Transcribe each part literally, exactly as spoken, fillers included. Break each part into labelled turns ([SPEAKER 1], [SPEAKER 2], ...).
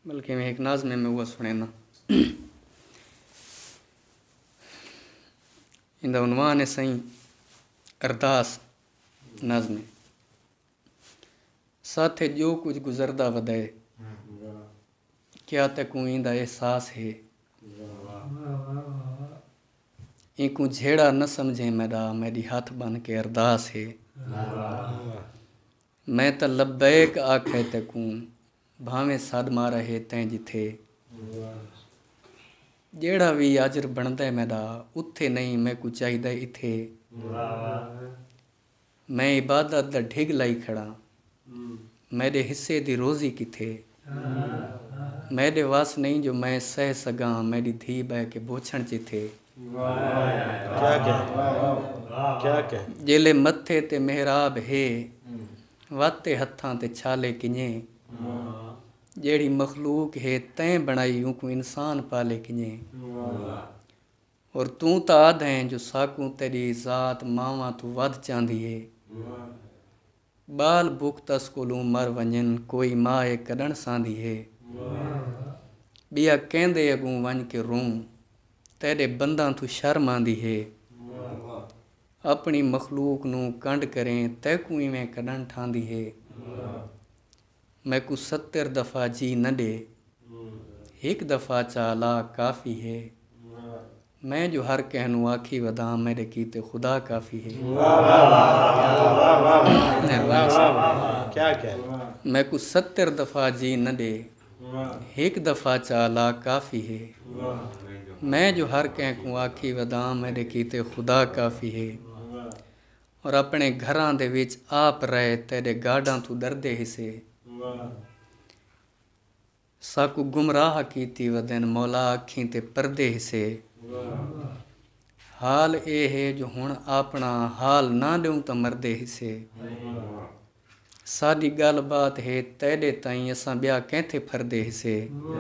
[SPEAKER 1] बल्कि मैं एक नाज़ में मैं वो सुनेना। इंदा उन्वान है सही अरदास नाज़ में। साथे जो कुछ गुजरदा वदे क्या तकू इंदा एहसास है, इनको झेड़ा न समझे मेरा मेरी हाथ बन के अरदास है। मैं तो लब्बैक आखे तकू भावें सदमा रहे तैं जिथे, जेड़ा भी अजर बनदा मेरा उत्थे नहीं मैं कुछ चाहिदा इथे। मैं इबादत दा ढिग लाई खड़ा मेरे हिस्से दी रोज़ी किथे, मेरे वास नहीं जो मैं सह सगा मेरी धी बह के बोछण चिथे।
[SPEAKER 2] क्या क्या क्या क्या
[SPEAKER 1] जेले मत्थे ते मेहराब है वाते हत्थां ते छाले किने, जेड़ी मखलूक है तैं बनाई ऊँ को इंसान पाले किने। और तू तो आद है जो साकू तेरी ज़ात मावा तू वध चांदी है, बाल बुख तस कोलू मर वंजन कोई माए कदन सांदी है। बिया कहंदे अगू वन के रूं तेरे बंदा तू शर्म आंदी है, अपनी मखलूक नू कंड करें तैकू इवें कदन ठांदी है। मैं को सत्तर दफ़ा जी न दे एक दफ़ा चाला काफ़ी है, मैं जो हर कहनू आखी वदा मेरे कीते खुदा काफ़ी है।
[SPEAKER 2] क्या क्या
[SPEAKER 1] मैं को सत्तर दफ़ा जी न दे एक दफ़ा चाला काफ़ी है, मैं जो हर कह को आखी वदा मेरे कीते खुदा काफ़ी है। और अपने घरां दे विच आप रहे तेरे गाडां तू डरदे हिसे, साकू गुमराह कीती वदन मौला अखीं ते परदे हिसे। हाल ए है जो हुण अपना हाल ना दूं तो मरदे हिसे, साडी गल बात है तेरे ताईं असां ब्या कैंथे फरदे हिसे।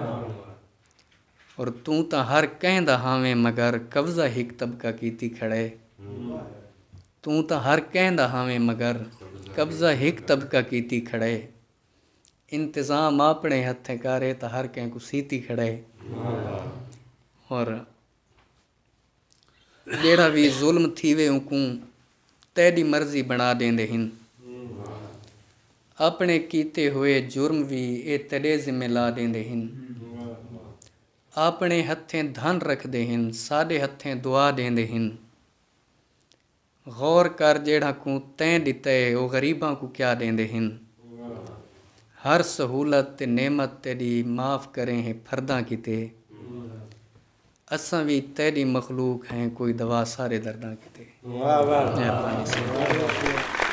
[SPEAKER 1] और तू तो हर कहंदा हावें मगर कब्जा हिक तबका कीती खड़े, तू तो हर कहंदा हावें मगर कब्जा हिक तबका कीती खड़े। इंतज़ाम अपने हथे करे तो हर कह को सीती खड़े। और जेड़ा भी जुल्म थीवे उकू तेरी मर्जी बना देंदे हिन, अपने कीते हुए जुर्म भी ए तेरे जिम्मे ला देंदे हिन। अपने हथें धन रखदे हिन साडे हथें दुआ देंदे हिन। गौर कर जेड़ा को तैं दिते ओ गरीबां को क्या देंदे हिन। हर सहूलत ते नेमत तेरी माफ़ करें है फरदा किते, असां भी तेरी मखलूक हैं कोई दवा सारे दर्दां किते।
[SPEAKER 2] वाह वाह
[SPEAKER 1] मेहरबानी से।